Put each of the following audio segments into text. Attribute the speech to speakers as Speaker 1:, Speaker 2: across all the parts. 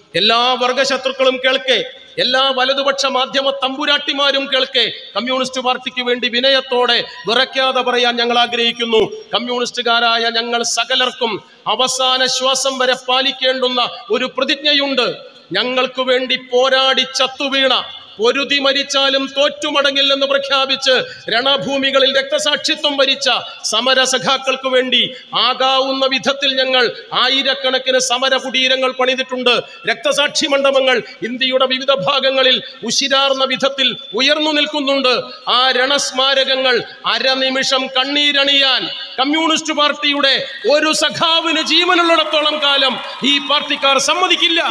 Speaker 1: എല്ലാ വർഗശത്രുക്കളും കേൾക്കെ, എല്ലാ വലതുപക്ഷ മാധ്യമ തമ്പുരാട്ടിമാരും കേൾക്കെ, കമ്മ്യൂണിസ്റ്റ് പാർട്ടിക്ക് വേണ്ടി വിനയത്തോടെ വിറയ്ക്കാതെ പറയാൻ ഞങ്ങൾ ആഗ്രഹിക്കുന്നു. കമ്മ്യൂണിസ്റ്റുകാരായ ഞങ്ങൾ സകലർക്കും അവസാന ശ്വാസം വരെ പാലിക്കേണ്ടുന്ന ഒരു പ്രതിജ്ഞയുണ്ട്. ഞങ്ങൾക്ക് വേണ്ടി പോരാടി ചത്തുവീണ, പൊരുതി മരിച്ചാലും തോറ്റുമടങ്ങില്ലെന്ന് പ്രഖ്യാപിച്ച് രണഭൂമികളിൽ രക്തസാക്ഷിത്വം വരിച്ച സമരസഖാക്കൾക്ക് വേണ്ടി ആകാവുന്ന വിധത്തിൽ ഞങ്ങൾ ആയിരക്കണക്കിന് സമര കുടീരങ്ങൾ പണിതിട്ടുണ്ട്. രക്തസാക്ഷി മണ്ഡപങ്ങൾ ഇന്ത്യയുടെ വിവിധ ഭാഗങ്ങളിൽ ഉശിരാർന്ന വിധത്തിൽ ഉയർന്നു നിൽക്കുന്നുണ്ട്. ആ രണസ്മാരകങ്ങൾ അരനിമിഷം കണ്ണീരണിയാൻ കമ്മ്യൂണിസ്റ്റ് പാർട്ടിയുടെ ഒരു സഖാവിന് ജീവനുള്ളിടത്തോളം കാലം ഈ പാർട്ടിക്കാർ സമ്മതിക്കില്ല.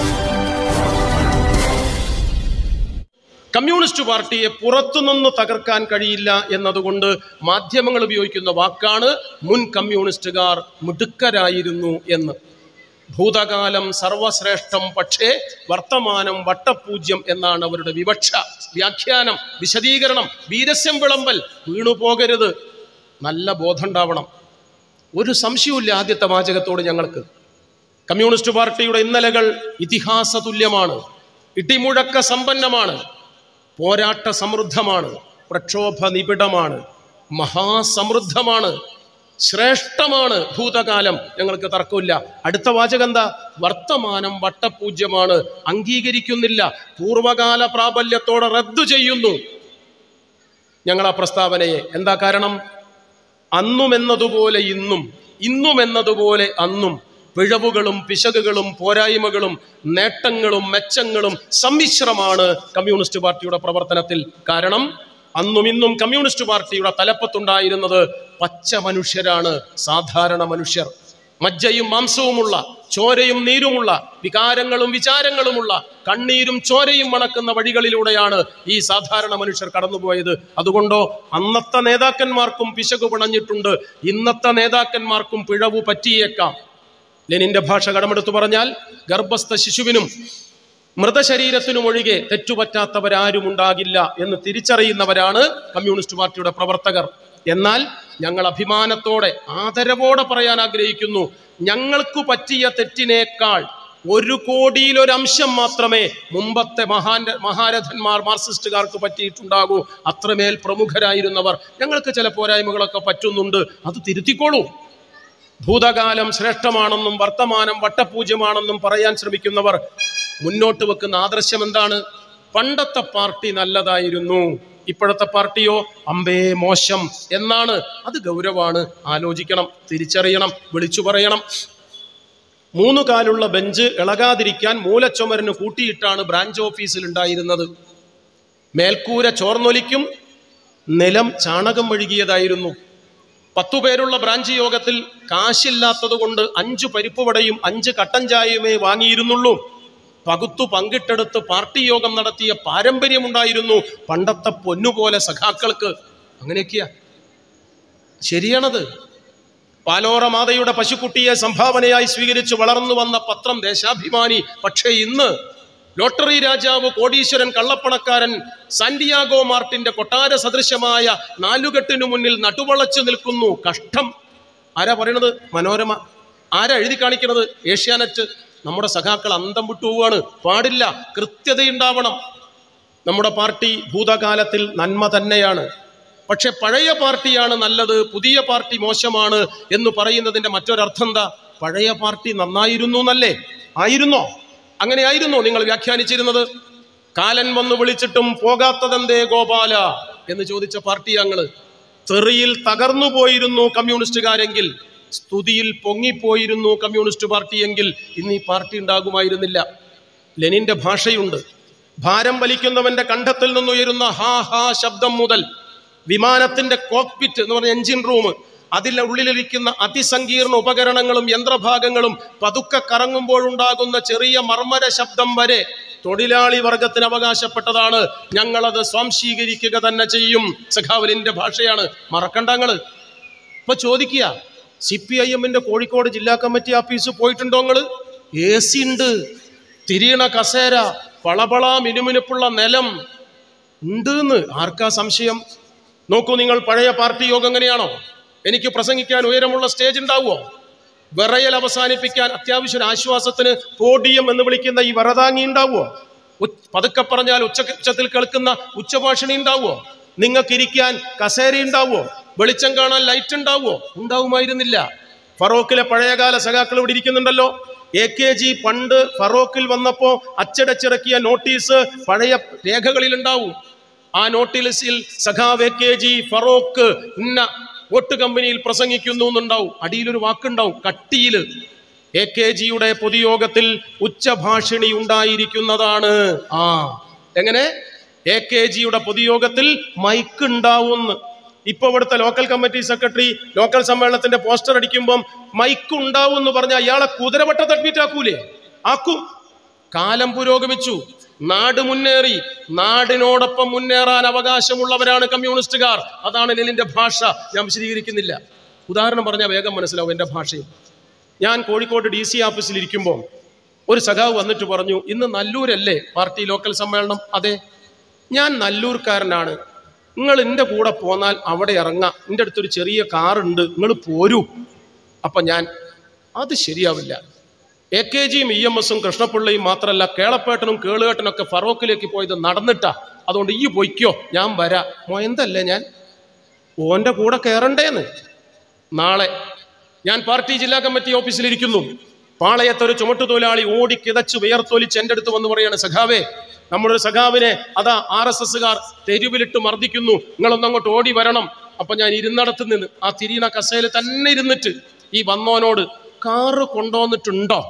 Speaker 1: കമ്മ്യൂണിസ്റ്റ് പാർട്ടിയെ പുറത്തുനിന്ന് തകർക്കാൻ കഴിയില്ല എന്നതുകൊണ്ട് മാധ്യമങ്ങൾ ഉപയോഗിക്കുന്ന വാക്കാണ് മുൻ കമ്മ്യൂണിസ്റ്റുകാർ മിടുക്കരായിരുന്നു എന്ന്. ഭൂതകാലം സർവശ്രേഷ്ഠം, പക്ഷേ വർത്തമാനം വട്ടപൂജ്യം എന്നാണ് അവരുടെ വിവക്ഷ, വ്യാഖ്യാനം, വിശദീകരണം. വീരസ്യം വിളമ്പൽ, വീണുപോകരുത്, നല്ല ബോധമുണ്ടാവണം. ഒരു സംശയവുമില്ല ആദ്യത്തെ വാചകത്തോട് ഞങ്ങൾക്ക്. കമ്മ്യൂണിസ്റ്റ് പാർട്ടിയുടെ ഇന്നലകൾ ഇതിഹാസ തുല്യമാണ്, ഇടിമുഴക്ക സമ്പന്നമാണ്, പോരാട്ട സമൃദ്ധമാണ്, പ്രക്ഷോഭ നിബിഡമാണ്, മഹാസമൃദ്ധമാണ്, ശ്രേഷ്ഠമാണ്. ഭൂതകാലം ഞങ്ങൾക്ക് തർക്കമില്ല. അടുത്ത വാചകം എന്താ? വർത്തമാനം വട്ടപൂജ്യമാണ്, അംഗീകരിക്കുന്നില്ല, പൂർവകാല പ്രാബല്യത്തോടെ റദ്ദു ചെയ്യുന്നു ഞങ്ങൾ ആ പ്രസ്താവനയെ. എന്താ കാരണം? അന്നും എന്നതുപോലെ ഇന്നും, ഇന്നും എന്നതുപോലെ അന്നും പിഴവുകളും പിശകുകളും പോരായ്മകളും നേട്ടങ്ങളും മെച്ചങ്ങളും സമ്മിശ്രമാണ് കമ്മ്യൂണിസ്റ്റ് പാർട്ടിയുടെ പ്രവർത്തനത്തിൽ. കാരണം അന്നും ഇന്നും കമ്മ്യൂണിസ്റ്റ് പാർട്ടിയുടെ തലപ്പത്തുണ്ടായിരുന്നത് പച്ച മനുഷ്യരാണ്, സാധാരണ മനുഷ്യർ. മജ്ജയും മാംസവുമുള്ള, ചോരയും നീരുമുള്ള, വികാരങ്ങളും വിചാരങ്ങളുമുള്ള, കണ്ണീരും ചോരയും മണക്കുന്ന വഴികളിലൂടെയാണ് ഈ സാധാരണ മനുഷ്യർ കടന്നുപോയത്. അതുകൊണ്ടോ അന്നത്തെ നേതാക്കന്മാർക്കും പിശകു പിണഞ്ഞിട്ടുണ്ട്, ഇന്നത്തെ നേതാക്കന്മാർക്കും പിഴവു പറ്റിയേക്കാം. ലെനിന്റെ ഭാഷ കടമെടുത്തു പറഞ്ഞാൽ ഗർഭസ്ഥ ശിശുവിനും മൃതശരീരത്തിനും ഒഴികെ തെറ്റുപറ്റാത്തവരാരും ഉണ്ടാകില്ല എന്ന് തിരിച്ചറിയുന്നവരാണ് കമ്മ്യൂണിസ്റ്റ് പാർട്ടിയുടെ പ്രവർത്തകർ. എന്നാൽ ഞങ്ങൾ അഭിമാനത്തോടെ ആദരവോടെ പറയാൻ ആഗ്രഹിക്കുന്നു, ഞങ്ങൾക്ക് പറ്റിയ തെറ്റിനേക്കാൾ 1 കോടിയിലൊരംശം മാത്രമേ മുമ്പത്തെ മഹാരഥന്മാർ മാർക്സിസ്റ്റുകാർക്ക് പറ്റിയിട്ടുണ്ടാകൂ. അത്രമേൽ പ്രമുഖരായിരുന്നവർ. ഞങ്ങൾക്ക് ചില പോരായ്മകളൊക്കെ പറ്റുന്നുണ്ട്, അത് തിരുത്തിക്കോളൂ. ഭൂതകാലം ശ്രേഷ്ഠമാണെന്നും വർത്തമാനം വട്ടപൂജ്യമാണെന്നും പറയാൻ ശ്രമിക്കുന്നവർ മുന്നോട്ട് വെക്കുന്ന ആദർശം എന്താണ്? പണ്ടത്തെ പാർട്ടി നല്ലതായിരുന്നു, ഇപ്പോഴത്തെ പാർട്ടിയോ അമ്പേ മോശം എന്നാണ്. അത് ഗൗരവമാണ്, ആലോചിക്കണം, തിരിച്ചറിയണം, വിളിച്ചു പറയണം. 3 കാലുള്ള ബെഞ്ച് ഇളകാതിരിക്കാൻ മൂലച്ചുമരിന് കൂട്ടിയിട്ടാണ് ബ്രാഞ്ച് ഓഫീസിൽ ഉണ്ടായിരുന്നത്. മേൽക്കൂര ചോർന്നൊലിക്കും, നിലം ചാണകം മെഴുകിയതായിരുന്നു. 10 പേരുള്ള ബ്രാഞ്ച് യോഗത്തിൽ കാശില്ലാത്തത് കൊണ്ട് 5 പരിപ്പുവടയും 5 കട്ടൻ ചായയുമേ വാങ്ങിയിരുന്നുള്ളൂ. പകുത്തു പങ്കിട്ടെടുത്ത് പാർട്ടി യോഗം നടത്തിയ പാരമ്പര്യമുണ്ടായിരുന്നു പണ്ടത്തെ പൊന്നുപോലെ സഖാക്കൾക്ക്. അങ്ങനെയൊക്കെയാ, ശരിയാണത്. പാലോറ മാതയുടെ പശുക്കുട്ടിയെ സംഭാവനയായി സ്വീകരിച്ച് വളർന്നു വന്ന പത്രം ദേശാഭിമാനി. പക്ഷേ ഇന്ന് ലോട്ടറി രാജാവ്, കോടീശ്വരൻ, കള്ളപ്പണക്കാരൻ സാന്റിയാഗോ മാർട്ടിന്റെ കൊട്ടാര സദൃശമായ 4 കെട്ടിനു മുന്നിൽ നടുവളച്ചു നിൽക്കുന്നു. കഷ്ടം. ആരാ പറയണത്? മനോരമ. ആരാ എഴുതി കാണിക്കുന്നത്? ഏഷ്യാനെറ്റ്. നമ്മുടെ സഖാക്കൾ അന്തം വിട്ടുപോവാണ്. പാടില്ല, കൃത്യതയുണ്ടാവണം. നമ്മുടെ പാർട്ടി ഭൂതകാലത്തിൽ നന്മ തന്നെയാണ്. പക്ഷെ പഴയ പാർട്ടിയാണ് നല്ലത്, പുതിയ പാർട്ടി മോശമാണ് എന്ന് പറയുന്നതിന്റെ മറ്റൊരർത്ഥം എന്താ? പഴയ പാർട്ടി നന്നായിരുന്നു എന്നല്ലേ? ആയിരുന്നോ? അങ്ങനെ ആയിരുന്നോ നിങ്ങൾ വ്യാഖ്യാനിച്ചിരുന്നത്? കാലൻ വന്ന് വിളിച്ചിട്ടും പോകാത്തതെന്തേ ഗോപാല എന്ന് ചോദിച്ച പാർട്ടി ഞങ്ങള്. തെറിയിൽ തകർന്നു പോയിരുന്നു കമ്മ്യൂണിസ്റ്റുകാരെങ്കിൽ, സ്തുതിയിൽ പൊങ്ങിപ്പോയിരുന്നു കമ്മ്യൂണിസ്റ്റ് പാർട്ടിയെങ്കിൽ ഇന്ന് ഈ പാർട്ടി ഉണ്ടാകുമായിരുന്നില്ല. ലെനിന്റെ ഭാഷയുണ്ട്. ഭാരം വലിക്കുന്നവന്റെ കണ്ഠത്തിൽ നിന്നുയരുന്ന ഹാ ഹാ ശബ്ദം മുതൽ വിമാനത്തിന്റെ കോക്പിറ്റ് എന്ന് പറഞ്ഞ എഞ്ചിൻ റൂം, അതിലെ ഉള്ളിലിരിക്കുന്ന അതിസങ്കീർണ ഉപകരണങ്ങളും യന്ത്രഭാഗങ്ങളും പതുക്കെ കറങ്ങുമ്പോഴുണ്ടാകുന്ന ചെറിയ മർമ്മര ശബ്ദം വരെ തൊഴിലാളി വർഗത്തിന് അവകാശപ്പെട്ടതാണ്. ഞങ്ങളത് സ്വാംശീകരിക്കുക തന്നെ ചെയ്യും. സഖാവലിന്റെ ഭാഷയാണ്, മറക്കണ്ടങ്ങള്. ഇപ്പൊ ചോദിക്കുക, CPIM-ന്റെ കോഴിക്കോട് ജില്ലാ കമ്മിറ്റി ഓഫീസ് പോയിട്ടുണ്ടോ നിങ്ങള്? AC ഉണ്ട്, തിരിയണ കസേര, പളപള മിനുമിനുപ്പുള്ള നിലം ഉണ്ട് എന്ന് ആർക്കാ സംശയം? നോക്കൂ നിങ്ങൾ, പഴയ പാർട്ടി യോഗം എങ്ങനെയാണോ? എനിക്ക് പ്രസംഗിക്കാൻ ഉയരമുള്ള സ്റ്റേജ് ഉണ്ടാവുമോ? വിറയൽ അവസാനിപ്പിക്കാൻ അത്യാവശ്യം ആശ്വാസത്തിന് പോഡിയം എന്ന് വിളിക്കുന്ന ഈ വറതാങ്ങി ഉണ്ടാവുമോ? പതുക്കെ പറഞ്ഞാൽ ഉച്ചത്തിൽ കേൾക്കുന്ന ഉച്ചഭാഷണി ഉണ്ടാവുമോ? നിങ്ങൾക്ക് ഇരിക്കാൻ കസേര ഉണ്ടാവുമോ? വെളിച്ചം കാണാൻ ലൈറ്റ് ഉണ്ടാവുമോ? ഉണ്ടാവുമായിരുന്നില്ല. ഫറോക്കിലെ പഴയകാല സഖാക്കൾ ഇവിടെ ഇരിക്കുന്നുണ്ടല്ലോ. AKG പണ്ട് ഫറോക്കിൽ വന്നപ്പോ അച്ചടച്ചിറക്കിയ നോട്ടീസ് പഴയ രേഖകളിൽ ഉണ്ടാവും. ആ നോട്ടീസിൽ സഖാവ് AKG ഫറോക്ക് ഇന്ന വോട്ട് കമ്പനിയിൽ പ്രസംഗിക്കുന്നു എന്നുണ്ടാവും. അടിയിലൊരു വാക്കുണ്ടാവും കട്ടിയില്. AKGയുടെ പൊതുയോഗത്തിൽ ഉച്ചഭാഷിണി ഉണ്ടായിരിക്കുന്നതാണ്. എങ്ങനെ? AKGയുടെ പൊതുയോഗത്തിൽ മൈക്ക് ഉണ്ടാവുമെന്ന്. ഇപ്പൊ ഇവിടുത്തെ ലോക്കൽ കമ്മിറ്റി സെക്രട്ടറി ലോക്കൽ സമ്മേളനത്തിന്റെ പോസ്റ്റർ അടിക്കുമ്പം മൈക്ക് ഉണ്ടാവും എന്ന് പറഞ്ഞാൽ അയാളെ കുതിരവട്ടത്ത് അഡ്മിറ്റ് ആക്കൂലേ? ആക്കും. കാലം പുരോഗമിച്ചു, നാട് മുന്നേറി. നാടിനോടൊപ്പം മുന്നേറാൻ അവകാശമുള്ളവരാണ് കമ്മ്യൂണിസ്റ്റുകാർ. അതാണ് ലെനിന്റെ ഭാഷ. ഞാൻ വിശദീകരിക്കുന്നില്ല. ഉദാഹരണം പറഞ്ഞാൽ വേഗം മനസ്സിലാവും എൻ്റെ ഭാഷയും. ഞാൻ കോഴിക്കോട് DC ഓഫീസിൽ ഇരിക്കുമ്പോൾ ഒരു സഖാവ് വന്നിട്ട് പറഞ്ഞു, ഇന്ന് നല്ലൂരല്ലേ പാർട്ടി ലോക്കൽ സമ്മേളനം? അതെ, ഞാൻ നല്ലൂർക്കാരനാണ്. നിങ്ങൾ എൻ്റെ കൂടെ പോന്നാൽ അവിടെ ഇറങ്ങാം, എൻ്റെ അടുത്തൊരു ചെറിയ കാറുണ്ട്, നിങ്ങൾ പോരൂ. അപ്പം ഞാൻ, അത് ശരിയാവില്ല. AKGയും EMSും കൃഷ്ണപിള്ളയും മാത്രമല്ല കേളപ്പേട്ടനും കേളുകേട്ടനൊക്കെ ഫറോക്കിലേക്ക് പോയത് നടന്നിട്ടാ. അതുകൊണ്ട് ഈ പൊയ്ക്കോ, ഞാൻ വരാം. എന്തല്ലേ ഞാൻ ഓൻ്റെ കൂടെ കയറണ്ടേന്ന്. നാളെ ഞാൻ പാർട്ടി ജില്ലാ കമ്മിറ്റി ഓഫീസിലിരിക്കുന്നു. പാളയത്തൊരു ചുമട്ടുതൊഴിലാളി ഓടി കിതച്ച് വിയർത്തൊലിച്ച് എൻ്റെ അടുത്ത് വന്ന് പറയാണ്, സഖാവേ, നമ്മളൊരു സഖാവിനെ അതാ RSSകാർ തെരുവിലിട്ട് മർദ്ദിക്കുന്നു, നിങ്ങളൊന്നങ്ങോട്ട് ഓടി വരണം. അപ്പൊ ഞാൻ ഇരുന്നിടത്ത് നിന്ന് ആ തിരിയുന്ന കസേല തന്നെ ഇരുന്നിട്ട് ഈ വന്നോനോട്, കാറ് കൊണ്ടുവന്നിട്ടുണ്ടോ?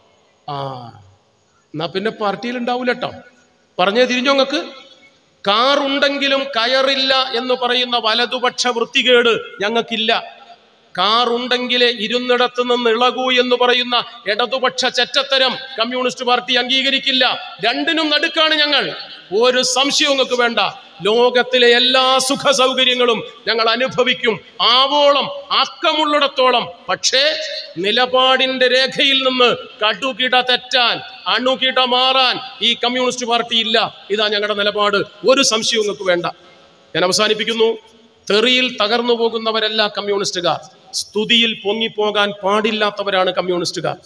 Speaker 1: എന്നാ പിന്നെ പാർട്ടിയിൽ ഉണ്ടാവൂല കേട്ടോ. പറഞ്ഞേ തിരിഞ്ഞോ? നിങ്ങൾക്ക് കാറുണ്ടെങ്കിലും കയറില്ല എന്ന് പറയുന്ന വലതുപക്ഷ വൃത്തികേട് ഞങ്ങൾക്കില്ല. കാറുണ്ടെങ്കിലേ ഇരുന്നിടത്ത് നിന്ന് ഇളകൂ എന്ന് പറയുന്ന ഇടതുപക്ഷ ചെറ്റത്തരം കമ്മ്യൂണിസ്റ്റ് പാർട്ടി അംഗീകരിക്കില്ല. രണ്ടിനും നടുക്കാണ് ഞങ്ങൾ. ഒരു സംശയവും നിങ്ങൾക്ക് വേണ്ട. ലോകത്തിലെ എല്ലാ സുഖ സൗകര്യങ്ങളും ഞങ്ങൾ അനുഭവിക്കും, ആവോളം, ആക്കമുള്ളിടത്തോളം. പക്ഷേ നിലപാടിന്റെ രേഖയിൽ നിന്ന് കടുകിട തെറ്റാൻ, അണുകിട മാറാൻ ഈ കമ്മ്യൂണിസ്റ്റ് പാർട്ടി ഇല്ല. ഇതാ ഞങ്ങളുടെ നിലപാട്. ഒരു സംശയവും നിങ്ങൾക്ക് വേണ്ട. ഞാൻ അവസാനിപ്പിക്കുന്നു. തെറിയിൽ തകർന്നു പോകുന്നവരല്ല കമ്മ്യൂണിസ്റ്റുകാർ. സ്തുതിയിൽ പൊങ്ങിപ്പോകാൻ പാടില്ലാത്തവരാണ് കമ്മ്യൂണിസ്റ്റുകാർ.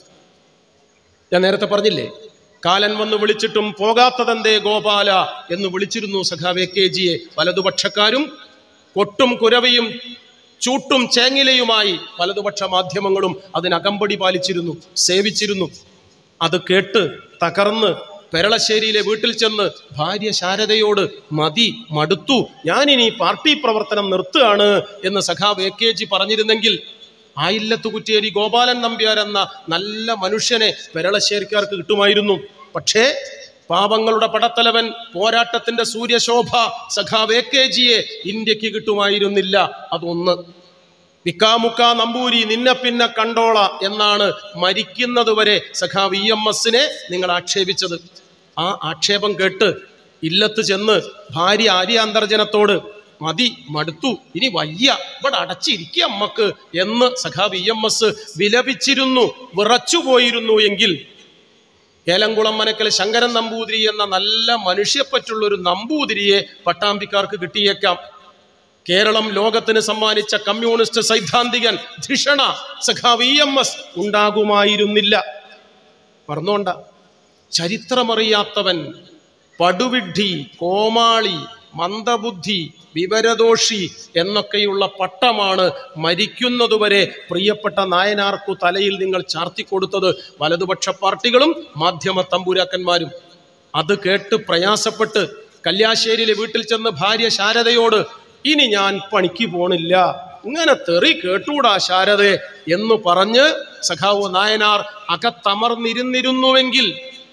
Speaker 1: ഞാൻ നേരത്തെ പറഞ്ഞില്ലേ, കാലൻ വന്ന് വിളിച്ചിട്ടും പോകാത്തതെന്തേ ഗോപാല എന്ന് വിളിച്ചിരുന്നു സഖാവ് AKGയെ വലതുപക്ഷക്കാരും. കൊട്ടും കുരവയും ചൂട്ടും ചേങ്ങിലയുമായി വലതുപക്ഷ മാധ്യമങ്ങളും അതിനകമ്പടി പാലിച്ചിരുന്നു, സേവിച്ചിരുന്നു. അത് കേട്ട് തകർന്ന് പെരളശ്ശേരിയിലെ വീട്ടിൽ ചെന്ന് ഭാര്യ ശാരദയോട്, മതി, മടുത്തു, ഞാനിനി പാർട്ടി പ്രവർത്തനം നിർത്തുകയാണ് എന്ന് സഖാവ് AKG പറഞ്ഞിരുന്നെങ്കിൽ ആയില്ലത്ത് കുറ്റേരി ഗോപാലൻ നമ്പ്യാർ എന്ന നല്ല മനുഷ്യനെ പെരളശ്ശേരിക്കാർക്ക് കിട്ടുമായിരുന്നു. പക്ഷേ പാവങ്ങളുടെ പടത്തലവൻ, പോരാട്ടത്തിന്റെ സൂര്യശോഭ സഖാവ് AKGയെ ഇന്ത്യക്ക് കിട്ടുമായിരുന്നില്ല. അതൊന്ന്. വിക്കാമുക്ക നമ്പൂരി നിന്നെ പിന്നെ കണ്ടോള എന്നാണ് മരിക്കുന്നതുവരെ സഖാവ് EMSനെ നിങ്ങൾ ആക്ഷേപിച്ചത്. ആ ആക്ഷേപം കേട്ട് ഇല്ലത്ത് ചെന്ന് ഭാര്യ ആര്യാന്തർജനത്തോട്, മതി, മടുത്തു, ഇനി വയ്യ, ഇവിടെ അടച്ചിരിക്കുക അമ്മക്ക് എന്ന് സഖാവ് EMS വിലപിച്ചിരുന്നു, വിറച്ചുപോയിരുന്നു എങ്കിൽ ഏലംകുളം മനക്കൽ ശങ്കരൻ നമ്പൂതിരി എന്ന നല്ല മനുഷ്യപ്പറ്റുള്ളൊരു നമ്പൂതിരിയെ പട്ടാമ്പിക്കാർക്ക് കിട്ടിയേക്കാം. കേരളം ലോകത്തിന് സമ്മാനിച്ച കമ്മ്യൂണിസ്റ്റ് സൈദ്ധാന്തികൻ ധിഷണ സഖാവ് EMS ഉണ്ടാകുമായിരുന്നില്ല. പറഞ്ഞോണ്ട. ചരിത്രമറിയാത്തവൻ, പടുവിഡ്ഢി, കോമാളി, മന്ദബുദ്ധി, വിവരദോഷി എന്നൊക്കെയുള്ള പട്ടമാണ് മരിക്കുന്നതുവരെ പ്രിയപ്പെട്ട നായനാർക്കു തലയിൽ നിങ്ങൾ ചാർത്തിക്കൊടുത്തത് വലതുപക്ഷ പാർട്ടികളും മാധ്യമ തമ്പുരാക്കന്മാരും. അത് കേട്ട് പ്രയാസപ്പെട്ട് കല്യാശ്ശേരിയിലെ വീട്ടിൽ ചെന്ന് ഭാര്യ ശാരദയോട്, ഇനി ഞാൻ പണിക്ക് പോണില്ല, ഇങ്ങനെ തെറി കേട്ടൂടാ ശാരദേ എന്ന് പറഞ്ഞ് സഖാവ് നായനാർ അകത്തമർന്നിരുന്നിരുന്നുവെങ്കിൽ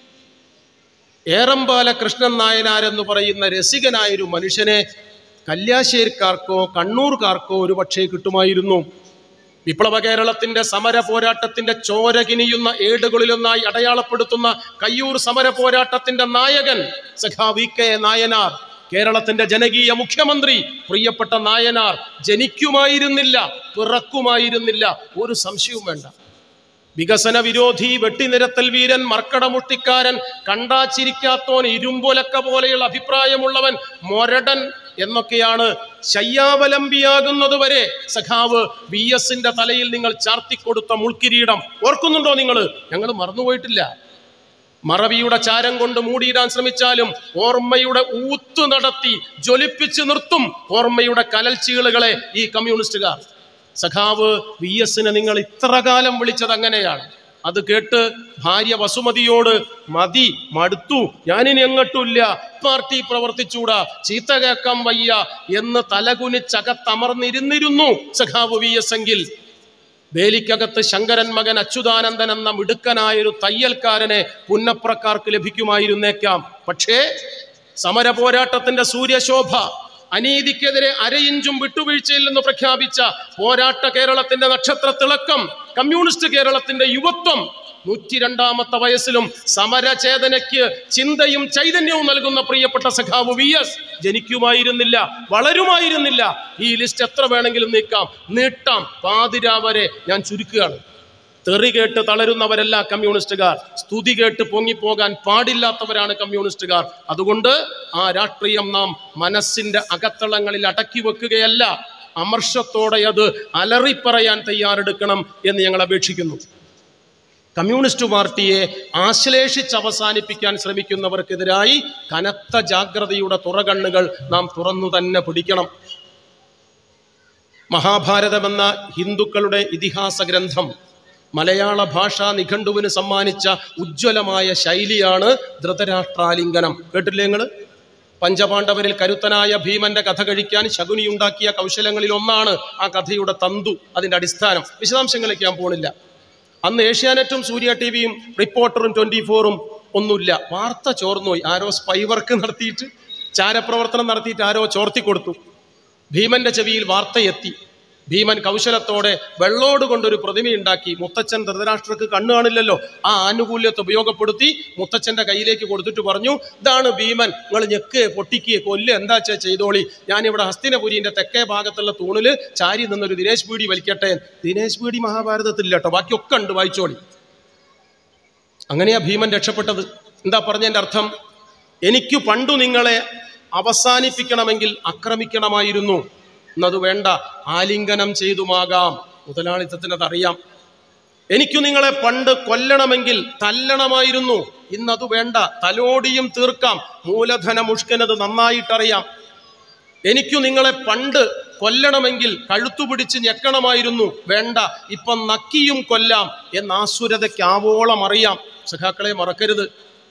Speaker 1: ഏറമ്പാല കൃഷ്ണൻ നായനാർ എന്ന് പറയുന്ന രസികനായൊരു മനുഷ്യനെ കല്യാശ്ശേരിക്കാർക്കോ കണ്ണൂർക്കാർക്കോ ഒരു പക്ഷേ കിട്ടുമായിരുന്നു. വിപ്ലവ കേരളത്തിന്റെ സമര പോരാട്ടത്തിന്റെ ചോര കിനിയുന്ന ഏടുകളിലൊന്നായി അടയാളപ്പെടുത്തുന്ന കയ്യൂർ സമര പോരാട്ടത്തിന്റെ നായകൻ സഖാവ് VK നായനാർ, കേരളത്തിന്റെ ജനകീയ മുഖ്യമന്ത്രി പ്രിയപ്പെട്ട നായനാർ ജനിക്കുമായിരുന്നില്ല, പിറക്കുമായിരുന്നില്ല. ഒരു സംശയവും വേണ്ട. വികസന വിരോധി, വെട്ടിനിരത്തൽ വീരൻ, മർക്കടമുട്ടിക്കാരൻ, കണ്ടാച്ചിരിക്കാത്തോൻ, ഇരുമ്പൊലക്ക പോലെയുള്ള അഭിപ്രായമുള്ളവൻ, മൊരടൻ എന്നൊക്കെയാണ് ശയ്യാവലംബിയാകുന്നത് വരെ സഖാവ് VS തലയിൽ നിങ്ങൾ ചാർത്തിക്കൊടുത്ത മുൾക്കിരീടം ഓർക്കുന്നുണ്ടോ നിങ്ങൾ? ഞങ്ങൾ മറന്നുപോയിട്ടില്ല. മറവിയുടെ ചാരം കൊണ്ട് മൂടിയിടാൻ ശ്രമിച്ചാലും ഓർമ്മയുടെ ഊത്തു നടത്തി ജ്വലിപ്പിച്ചു നിർത്തും ഓർമ്മയുടെ കലൽച്ചീളുകളെ ഈ കമ്മ്യൂണിസ്റ്റുകാർ. സഖാവ് VS നിങ്ങൾ ഇത്ര കാലം വിളിച്ചത് അങ്ങനെയാണ്. അത് കേട്ട് ഭാര്യ വസുമതിയോട് മതി, മടുത്തു, ഞാനിനി എങ്ങോട്ടുമില്ല, പാർട്ടി പ്രവർത്തിച്ചൂടാ, ചീത്ത കേൾക്കാൻ വയ്യ എന്ന് തലകുനിച്ചകത്തമർന്നിരുന്നിരുന്നു സഖാവ് VS എങ്കിൽ വേലിക്കകത്ത് ശങ്കരൻ മകൻ അച്യുതാനന്ദൻ എന്ന മിടുക്കനായൊരു തയ്യൽക്കാരനെ പുന്നപ്രക്കാർക്ക് ലഭിക്കുമായിരുന്നേക്കാം. പക്ഷേ സമര പോരാട്ടത്തിന്റെ സൂര്യശോഭ, അനീതിക്കെതിരെ അരയിഞ്ചും വിട്ടുവീഴ്ചയില്ലെന്ന് പ്രഖ്യാപിച്ച പോരാട്ട കേരളത്തിന്റെ നക്ഷത്ര തിളക്കം, കമ്മ്യൂണിസ്റ്റ് കേരളത്തിന്റെ യുവത്വം 102ാമത്തെ വയസ്സിലും സമരചേതനയ്ക്ക് ചിന്തയും ചൈതന്യവും നൽകുന്ന പ്രിയപ്പെട്ട സഖാവ് VS ജനിക്കുമായിരുന്നില്ല, വളരുമായിരുന്നില്ല. ഈ ലിസ്റ്റ് എത്ര വേണമെങ്കിലും നീട്ടാം, പാതിരാവരെ ഞാൻ ചുരുക്കുകയാണ്. തെറി കേട്ട് തളരുന്നവരല്ല കമ്മ്യൂണിസ്റ്റുകാർ, സ്തുതി കേട്ട് പൊങ്ങിപ്പോകാൻ പാടില്ലാത്തവരാണ് കമ്മ്യൂണിസ്റ്റുകാർ. അതുകൊണ്ട് ആ രാഷ്ട്രീയം നാം മനസ്സിന്റെ അകത്തളങ്ങളിൽ അടക്കി വെക്കുകയല്ല, അമർഷത്തോടെ അത് അലറിപ്പറയാൻ തയ്യാറെടുക്കണം എന്ന് ഞങ്ങൾ അപേക്ഷിക്കുന്നു. കമ്മ്യൂണിസ്റ്റ് പാർട്ടിയെ ആശ്ലേഷിച്ച് അവസാനിപ്പിക്കാൻ ശ്രമിക്കുന്നവർക്കെതിരായി കനത്ത ജാഗ്രതയുടെ തുറകണ്ണുകൾ നാം തുറന്നു തന്നെ പിടിക്കണം. മഹാഭാരതമെന്ന ഹിന്ദുക്കളുടെ ഇതിഹാസ ഗ്രന്ഥം മലയാള ഭാഷാ നിഘണ്ടുവിന് സമ്മാനിച്ച ഉജ്ജ്വലമായ ശൈലിയാണ് ധൃതരാഷ്ട്രാലിംഗനം. കേട്ടില്ലേ നിങ്ങൾ? പഞ്ചപാണ്ഡവരിൽ കരുത്തനായ ഭീമന്റെ കഥ കഴിക്കാൻ ശകുനിയുണ്ടാക്കിയ കൗശലങ്ങളിൽ ഒന്നാണ് ആ കഥയുടെ തന്തു, അതിന്റെ അടിസ്ഥാനം. വിശദാംശങ്ങളിലേക്ക് ഞാൻ പോണില്ല. അന്ന് ഏഷ്യാനെറ്റും സൂര്യ TV-യും റിപ്പോർട്ടറും 24-ഉം ഒന്നുമില്ല. വാർത്ത ചോർന്നുപോയി. ആരോ സ്പൈ വർക്ക് നടത്തിയിട്ട്, ചാരപ്രവർത്തനം നടത്തിയിട്ട് ആരോ ചോർത്തി കൊടുത്തു. ഭീമന്റെ ചെവിയിൽ വാർത്തയെത്തി. ഭീമൻ കൗശലത്തോടെ വെള്ളോട് കൊണ്ടൊരു പ്രതിമയുണ്ടാക്കി. മുത്തച്ഛൻ ധൃതരാഷ്ട്രക്ക് കണ്ണു കാണില്ലല്ലോ, ആ ആനുകൂല്യത്തെ ഉപയോഗപ്പെടുത്തി മുത്തച്ഛൻ്റെ കയ്യിലേക്ക് കൊടുത്തിട്ട് പറഞ്ഞു, ഇതാണ് ഭീമൻ, നിങ്ങൾ ഞെക്ക് പൊട്ടിക്കുക കൊല്ല് എന്താ ചെയ്തോളി, ഞാനിവിടെ ഹസ്തിനപുരിൻ്റെ തെക്കേ ഭാഗത്തുള്ള തൂണിൽ ചാരി നിന്നൊരു ദിനേശ് പീടി വലിക്കട്ടെ. ദിനേശ് പീടി മഹാഭാരതത്തിലില്ല കേട്ടോ, ബാക്കിയൊക്കെ ഉണ്ട്, വായിച്ചോളി. അങ്ങനെയാ ഭീമൻ രക്ഷപ്പെട്ടത്. എന്താ പറഞ്ഞതിൻ്റെ അർത്ഥം? എനിക്ക് പണ്ടു നിങ്ങളെ അവസാനിപ്പിക്കണമെങ്കിൽ ആക്രമിക്കണമായിരുന്നു, എന്നത് വേണ്ട, ആലിംഗനം ചെയ്തുമാകാം. മുതലാളിത്തത്തിനതറിയാം. എനിക്കു നിങ്ങളെ പണ്ട് കൊല്ലണമെങ്കിൽ തല്ലണമായിരുന്നു, ഇന്നത് വേണ്ട, തലോടിയും തീർക്കാം. മൂലധന മുഷ്കനത് നന്നായിട്ടറിയാം. എനിക്കു നിങ്ങളെ പണ്ട് കൊല്ലണമെങ്കിൽ കഴുത്തുപിടിച്ച് ഞെക്കണമായിരുന്നു, വേണ്ട, ഇപ്പം നക്കിയും കൊല്ലാം എന്നാസുരതയ്ക്ക് ആവോളം അറിയാം. സഖാക്കളെ മറക്കരുത്.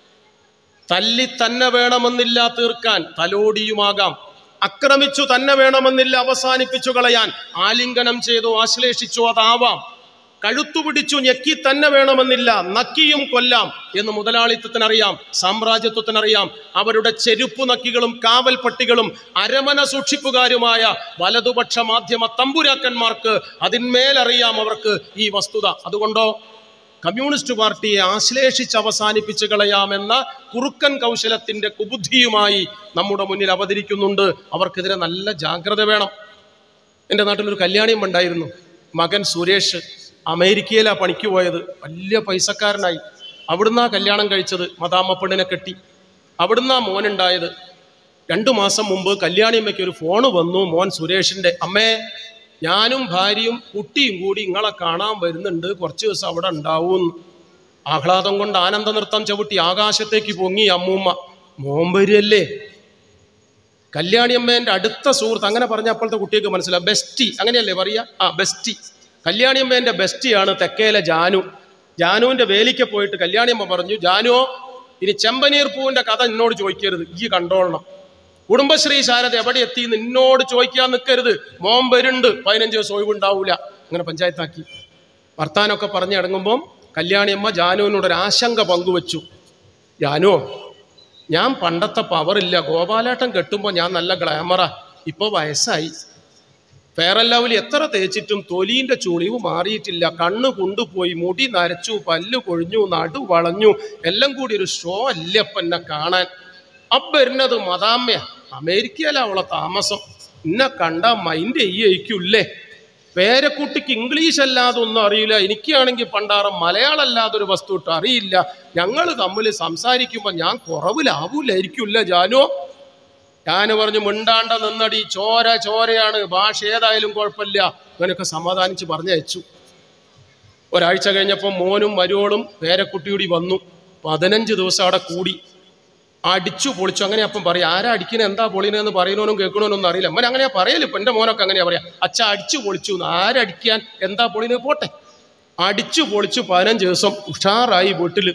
Speaker 1: തല്ലി തന്നെ വേണമെന്നില്ല തീർക്കാൻ, തലോടിയുമാകാം. ആക്രമിച്ചു തന്നെ വേണമെന്നില്ല അവസാനിപ്പിച്ചു കളയാൻ, ആലിംഗനം ചെയ്തോ ആശ്ലേഷിച്ചോ അതാവാം. കഴുത്തുപിടിച്ചു ഞെക്കി തന്നെ വേണമെന്നില്ല, നക്കിയും കൊല്ലാം എന്ന് മുതലാളിത്തത്തിനറിയാം, സാമ്രാജ്യത്വത്തിനറിയാം. അവരുടെ ചെരുപ്പു നക്കികളും കാവൽ പട്ടികളും അരമന സൂക്ഷിപ്പുകാരുമായ വലതുപക്ഷ മാധ്യമ തമ്പുരാക്കന്മാർക്ക് അതിന്മേലറിയാം അവർക്ക് ഈ വസ്തുത. അതുകൊണ്ടോ കമ്മ്യൂണിസ്റ്റ് പാർട്ടിയെ ആശ്ലേഷിച്ച് അവസാനിപ്പിച്ചു കളയാമെന്ന കുറുക്കൻ കൗശലത്തിൻ്റെ കുബുദ്ധിയുമായി നമ്മുടെ മുന്നിൽ അവതരിക്കുന്നുണ്ട്. അവർക്കെതിരെ നല്ല ജാഗ്രത വേണം. എൻ്റെ നാട്ടിലൊരു കല്യാണിയും ഉണ്ടായിരുന്നു. മകൻ സുരേഷ് അമേരിക്കയിലാണ് പണിക്ക് പോയത്. വലിയ പൈസക്കാരനായി. അവിടുന്ന് ആ കല്യാണം കഴിച്ചത്. മദാമ്മ പെണ്ണിനെ കെട്ടി. അവിടുന്ന് ആ മോനുണ്ടായത്. 2 മാസം മുമ്പ് കല്യാണിയമ്മയ്ക്ക് ഒരു ഫോണ് വന്നു. മോൻ സുരേഷിൻ്റെ, അമ്മേ ഞാനും ഭാര്യയും കുട്ടിയും കൂടി നിങ്ങളെ കാണാൻ വരുന്നുണ്ട്, കുറച്ച് ദിവസം അവിടെ ഉണ്ടാവും. ആഹ്ലാദം കൊണ്ട് ആനന്ദ നൃത്തം ചവിട്ടി ആകാശത്തേക്ക് പൊങ്ങി അമ്മൂമ്മ. മോൻ വരികയല്ലേ. കല്യാണിയമ്മേൻ്റെ അടുത്ത സുഹൃത്ത്, അങ്ങനെ പറഞ്ഞ അപ്പോഴത്തെ കുട്ടിയൊക്കെ മനസ്സിലാവും. ബെസ്റ്റി അങ്ങനെയല്ലേ പറയുക? ബെസ്റ്റി. കല്യാണിയമ്മേൻ്റെ ബെസ്റ്റിയാണ് തെക്കേലെ ജാനു. ജാനുവിൻ്റെ വേലിക്ക് പോയിട്ട് കല്യാണിയമ്മ പറഞ്ഞു, ജാനുവോ ഇനി ചെമ്പനീർ പൂവിൻ്റെ കഥ എന്നോട് ചോദിക്കരുത്, ഈ കണ്ടോളണം. കുടുംബശ്രീ ശാരദ എവിടെ എത്തി നിന്നോട് ചോദിക്കാൻ നിൽക്കരുത്, മോൻ വരുന്നുണ്ട്, 15 ദിവസം ഒഴിവുണ്ടാവൂല. അങ്ങനെ പഞ്ചായത്താക്കി. വർത്താനമൊക്കെ പറഞ്ഞിറങ്ങുമ്പം കല്യാണിയമ്മ ജാനുവിനോടൊരു ആശങ്ക പങ്കുവച്ചു. ജാനുവോ, ഞാൻ പണ്ടത്തെ പവറില്ല, ഗോപാലേട്ടൻ കെട്ടുമ്പോൾ ഞാൻ നല്ല ഗ്ലാമറാ, ഇപ്പോൾ വയസ്സായി. ഫെയർ ആൻഡ് ലവ്ലി എത്ര തേച്ചിട്ടും തൊലീൻ്റെ ചുളിവ് മാറിയിട്ടില്ല, കണ്ണ് കൊണ്ടുപോയി, മുടി നരച്ചു, പല്ല് കൊഴിഞ്ഞു, നടു വളഞ്ഞു, എല്ലാം കൂടി ഒരു ഷോ അല്ല ഇപ്പം എന്നെ കാണാൻ. അപ്പരുന്നത് മദാമ്മയാ, അമേരിക്കയിലാണ് അവളെ താമസം, എന്നെ കണ്ട മൈൻഡ് ചെയ്യില്ലേ. പേരക്കുട്ടിക്ക് ഇംഗ്ലീഷ് അല്ലാതെ ഒന്നും അറിയില്ല, എനിക്കാണെങ്കിൽ പണ്ടാറം മലയാളം അല്ലാതൊരു വസ്തു ഇട്ട് അറിയില്ല. ഞങ്ങൾ തമ്മിൽ സംസാരിക്കുമ്പോൾ ഞാൻ കുറവിലാവൂലായിരിക്കില്ല ജാനോ. ഞാൻ പറഞ്ഞു മിണ്ടാണ്ട നിന്നടി, ചോരയാണ്, ഭാഷ ഏതായാലും കുഴപ്പമില്ല. അങ്ങനെയൊക്കെ സമാധാനിച്ച് പറഞ്ഞയച്ചു. ഒരാഴ്ച കഴിഞ്ഞപ്പോൾ മോനും മരുവോളും പേരക്കുട്ടിയൂടി വന്നു. 15 ദിവസം അവിടെ കൂടി. അടിച്ചു പൊളിച്ചു. അങ്ങനെ അപ്പം പറയാം, ആരാ അടിക്കുന്നത്, എന്താ പൊളിനെന്ന് പറയുന്നവനും കേൾക്കണമെന്നൊന്നും അറിയില്ല. അമ്മ അങ്ങനെയാ പറയല്. ഇപ്പം എൻ്റെ മോനൊക്കെ അങ്ങനെയാ പറയാം, അച്ഛ അടിച്ചു പൊളിച്ചു, ആരടിക്കാൻ എന്താ പൊളിന്, പോട്ടെ. അടിച്ചു പൊളിച്ചു 15 ദിവസം ഉഷാറായി വീട്ടിൽ.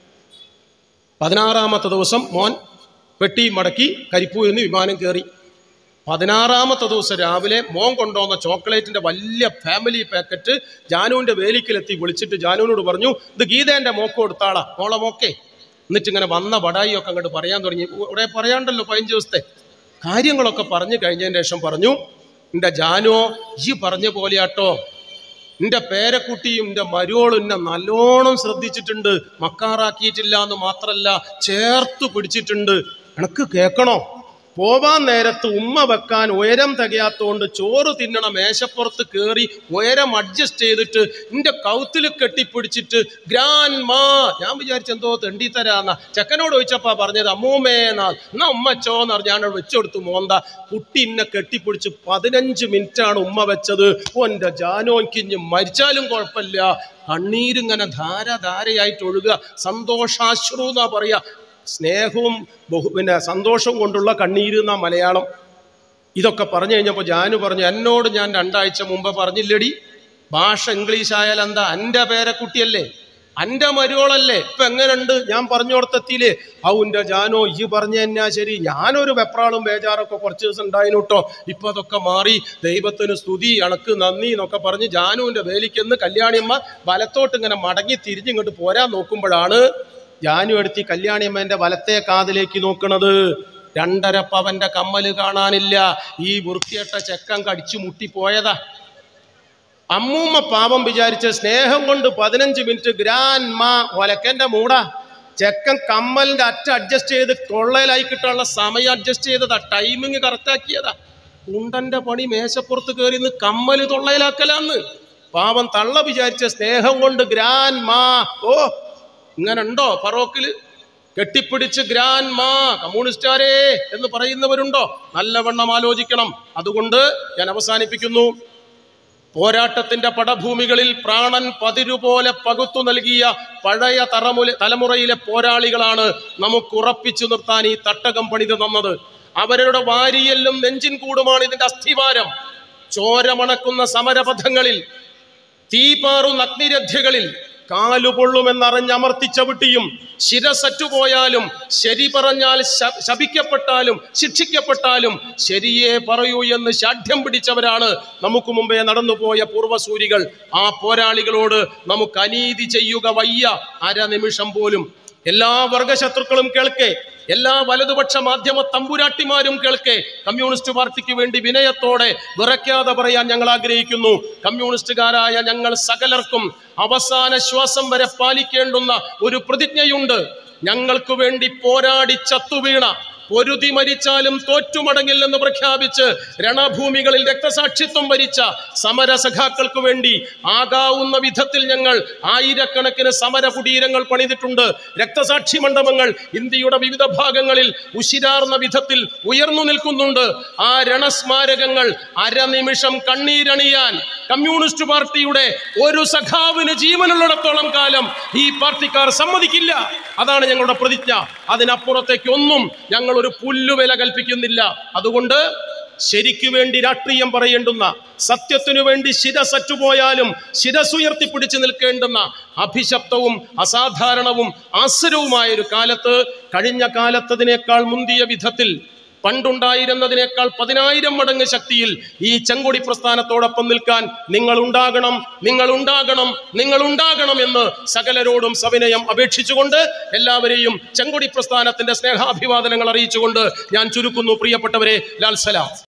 Speaker 1: 16ാമത്തെ ദിവസം മോൻ പെട്ടി മടക്കി കരിപ്പൂരിൽ നിന്ന് വിമാനം കയറി. 16ാമത്തെ ദിവസം രാവിലെ മോൻ കൊണ്ടുവന്ന ചോക്ലേറ്റിന്റെ വലിയ ഫാമിലി പാക്കറ്റ് ജാനുവിന്റെ വേലിക്കലെത്തി വിളിച്ചിട്ട് ജാനുവിനോട് പറഞ്ഞു, ഇത് ഗീതേന്റെ മോക്ക് കൊടുത്താളാ, മോളെ മോക്കേ. എന്നിട്ട് ഇങ്ങനെ വന്ന വടായിയൊക്കെ അങ്ങോട്ട് പറയാൻ തുടങ്ങി. ഇവിടെ പറയാണ്ടല്ലോ 15 ദിവസത്തെ കാര്യങ്ങളൊക്കെ പറഞ്ഞു കഴിഞ്ഞതിന് ശേഷം പറഞ്ഞു, എൻ്റെ ജാനുവോ ഈ പറഞ്ഞ പോലെയാട്ടോ, എൻ്റെ പേരക്കുട്ടിയും എൻ്റെ മരുവോളും എന്നെ നല്ലോണം ശ്രദ്ധിച്ചിട്ടുണ്ട്, മക്കാറാക്കിയിട്ടില്ല എന്ന് മാത്രല്ല ചേർത്ത് പിടിച്ചിട്ടുണ്ട്. എനക്ക് കേൾക്കണോ, പോവാൻ നേരത്ത് ഉമ്മ വെക്കാൻ ഉയരം തികയാത്തോണ്ട് ചോറ് തിന്നണ മേശപ്പുറത്ത് കയറി ഉയരം അഡ്ജസ്റ്റ് ചെയ്തിട്ട് എൻ്റെ കൗത്തിൽ കെട്ടിപ്പിടിച്ചിട്ട് ഗ്രാൻഡ് മാ, ഞാൻ വിചാരിച്ചു എന്തോ തെണ്ടിത്തരാന്ന. ചെക്കനോട് ചോദിച്ചപ്പാ പറഞ്ഞത് അമ്മൂമ്മേന്നാ, എന്നാ ഉമ്മച്ചോന്ന് പറഞ്ഞാണ് വെച്ചെടുത്തു. മോന്ത കുട്ടി എന്നെ കെട്ടിപ്പിടിച്ച് 15 മിനിറ്റാണ് ഉമ്മ വെച്ചത്. എൻ്റെ ജാനോയ്ക്ക് ഇഞ്ഞ് മരിച്ചാലും കുഴപ്പമില്ല. കണ്ണീരിങ്ങനെ ധാരയായിട്ട് ഒഴുകുക. സന്തോഷാശ്രു എന്നാ പറയാ. സ്നേഹവും സന്തോഷവും കൊണ്ടുള്ള കണ്ണീര് എന്നാ മലയാളം. ഇതൊക്കെ പറഞ്ഞു കഴിഞ്ഞപ്പോൾ ജാനു പറഞ്ഞു, എന്നോട് ഞാൻ 2 ആഴ്ച മുമ്പ് പറഞ്ഞില്ലടി, ഭാഷ ഇംഗ്ലീഷ് ആയാൽ എന്താ, എൻ്റെ പേരക്കുട്ടിയല്ലേ, എൻ്റെ മരുവോളല്ലേ, ഇപ്പം എങ്ങനെയുണ്ട്, ഞാൻ പറഞ്ഞു കൊടുത്തെത്തിയില്ലേ. ഔൻ്റെ ജാനോ ഈ പറഞ്ഞു തന്നെയാ ശരി, ഞാനൊരു വെപ്രാളും ബേജാറൊക്കെ കുറച്ച് ദിവസം ഉണ്ടായിരുന്നു കേട്ടോ, ഇപ്പം അതൊക്കെ മാറി, ദൈവത്തിന് സ്തുതി, അണക്ക് നന്ദി എന്നൊക്കെ പറഞ്ഞ് ജാനുവിൻ്റെ വേലിക്കെന്ന് കല്യാണിയമ്മ വലത്തോട്ട് ഇങ്ങനെ മടങ്ങി തിരിഞ്ഞിങ്ങോട്ട് പോരാൻ നോക്കുമ്പോഴാണ് ജാനു എടുത്തി കല്യാണിയമ്മേൻ്റെ വലത്തെ കാതിലേക്ക് നോക്കണത്. 2.5 പവന്റെ കമ്മല് കാണാനില്ല. ഈ വൃത്തിയട്ട ചെക്കൻ കടിച്ചു മുട്ടിപ്പോയതാ. അമ്മൂമ്മ പാവം വിചാരിച്ച സ്നേഹം കൊണ്ട് 15 മിനിറ്റ് ഗ്രാൻഡ് മാ ഒലക്കൻ്റെ മൂടാ. ചെക്കൻ കമ്മലിന്റെ അറ്റ അഡ്ജസ്റ്റ് ചെയ്ത് തൊള്ളയിലായി കിട്ടാനുള്ള സമയം അഡ്ജസ്റ്റ് ചെയ്തതാ, ടൈമിങ് കറക്റ്റാക്കിയതാ. കുണ്ടന്റെ പണി മേശപ്പുറത്ത് കയറി നിന്ന് കമ്മല് തൊള്ളയിലാക്കലാന്ന്. പാവം തള്ള വിചാരിച്ച സ്നേഹം കൊണ്ട് ഗ്രാൻഡ് മാ. ഓ, ഇങ്ങനെ ഉണ്ടോ ഫറോക്കില്? കെട്ടിപ്പിടിച്ച് ഗ്രാൻഡ് മാ കമ്മ്യൂണിസ്റ്റാരേ എന്ന് പറയുന്നവരുണ്ടോ? നല്ലവണ്ണം ആലോചിക്കണം. അതുകൊണ്ട് ഞാൻ അവസാനിപ്പിക്കുന്നു. പോരാട്ടത്തിന്റെ പടഭൂമികളിൽ പ്രാണൻ പതിരുപോലെ പകുത്തു നൽകിയ പഴയ തലമുറയിലെ പോരാളികളാണ് നമുക്ക് ഉറപ്പിച്ചു നിർത്താൻ ഈ തട്ടകം പണിത് തന്നത്. അവരുടെ വാരിയെല്ലും നെഞ്ചിൻ കൂടുമാണ് ഇതിന്റെ അസ്ഥിവാരം. ചോരമണക്കുന്ന സമരപഥങ്ങളിൽ, തീപാറുന്ന അഗ്നിരഥ്യകളിൽ കാലുപൊള്ളുമെന്നറിഞ്ഞമർത്തിച്ചവിട്ടിയും ശിരസറ്റുപോയാലും ശരി പറഞ്ഞാൽ ശപിക്കപ്പെട്ടാലും ശിക്ഷിക്കപ്പെട്ടാലും ശരിയേ പറയൂ എന്ന് ശാഠ്യം പിടിച്ചവരാണ് നമുക്ക് മുമ്പേ നടന്നുപോയ പൂർവ്വസൂരികൾ. ആ പോരാളികളോട് നമുക്ക് അനീതി ചെയ്യുക വയ്യ അരനിമിഷം പോലും. എല്ലാ വർഗശത്രുക്കളും കേൾക്കെ, എല്ലാ വലതുപക്ഷ മാധ്യമ തമ്പുരാട്ടിമാരും കേൾക്കെ, കമ്മ്യൂണിസ്റ്റ് പാർട്ടിക്ക് വേണ്ടി വിനയത്തോടെ വിറയ്ക്കാതെ പറയാൻ ഞങ്ങൾ ആഗ്രഹിക്കുന്നു. കമ്മ്യൂണിസ്റ്റുകാരായ ഞങ്ങൾ സകലർക്കും അവസാന ശ്വാസം വരെ പാലിക്കേണ്ടുന്ന ഒരു പ്രതിജ്ഞയുണ്ട്. ഞങ്ങൾക്ക് വേണ്ടി പോരാടി ചത്തുവീണ, പൊരുതി മരിച്ചാലും തോറ്റുമടങ്ങില്ലെന്ന് പ്രഖ്യാപിച്ച് രണഭൂമികളിൽ രക്തസാക്ഷിത്വം വരിച്ച സമരസഖാക്കൾക്ക് വേണ്ടി ആകാവുന്ന വിധത്തിൽ ഞങ്ങൾ ആയിരക്കണക്കിന് സമരകുടീരങ്ങൾ പണിതിട്ടുണ്ട്. രക്തസാക്ഷി മണ്ഡപങ്ങൾ ഇന്ത്യയുടെ വിവിധ ഭാഗങ്ങളിൽ ഉശിരാർന്ന വിധത്തിൽ ഉയർന്നു നിൽക്കുന്നുണ്ട്. ആ രണസ്മാരകങ്ങൾ അരനിമിഷം കണ്ണീരണിയാൻ കമ്മ്യൂണിസ്റ്റ് പാർട്ടിയുടെ ഒരു സഖാവിന് ജീവനുള്ളിടത്തോളം കാലം ഈ പാർട്ടിക്കാർ സമ്മതിക്കില്ല. അതാണ് ഞങ്ങളുടെ പ്രതിജ്ഞ. അതിനപ്പുറത്തേക്കൊന്നും ഞങ്ങൾ ഒരു പുല്ലുവില കൽപ്പിക്കുന്നില്ല. അതുകൊണ്ട് ശരിക്കു വേണ്ടി രാഷ്ട്രീയം പറയേണ്ടുന്ന, സത്യത്തിനു വേണ്ടി ശിരസറ്റുപോയാലും ശിരസുയർത്തിപ്പിടിച്ചു നിൽക്കേണ്ടുന്ന അഭിശപ്തവും അസാധാരണവും ആസുരവുമായൊരു കാലത്ത്, കഴിഞ്ഞ കാലത്തതിനേക്കാൾ മുന്തിയ വിധത്തിൽ, പണ്ടുണ്ടായിരുന്നതിനേക്കാൾ 10,000 മടങ്ങ് ശക്തിയിൽ ഈ ചെങ്കൊടി പ്രസ്ഥാനത്തോടൊപ്പം നിൽക്കാൻ നിങ്ങൾ ഉണ്ടാകണം എന്ന് സകലരോടും സവിനയം അപേക്ഷിച്ചുകൊണ്ട് എല്ലാവരെയും ചെങ്കൊടി പ്രസ്ഥാനത്തിന്റെ സ്നേഹാഭിവാദനങ്ങൾ അറിയിച്ചുകൊണ്ട് ഞാൻ ചുരുക്കുന്നു. പ്രിയപ്പെട്ടവരെ, ലാൽ സലാം.